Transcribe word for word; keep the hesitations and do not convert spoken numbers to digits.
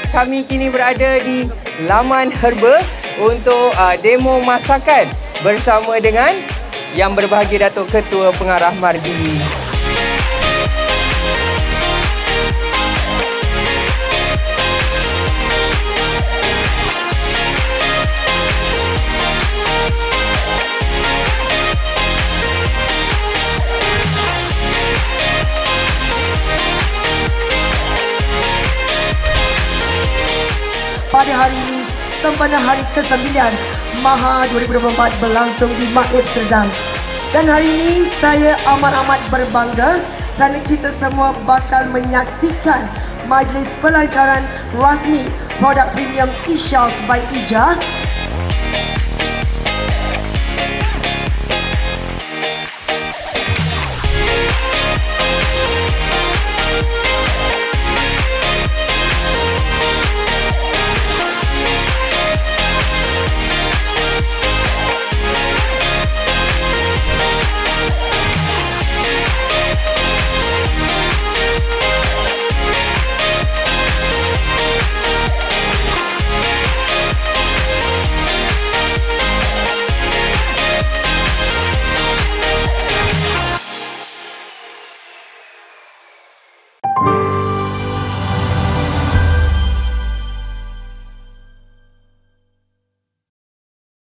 kami kini berada di laman herba untuk uh, demo masakan bersama dengan yang berbahagia Datuk Ketua Pengarah MARDI. Pada hari ini, sempena hari kesembilan MAHA dua ribu dua puluh empat berlangsung di Amsterdam. Dan hari ini saya amat-amat berbangga kerana kita semua bakal menyaksikan majlis pelancaran rasmi produk premium e-shelf by Ija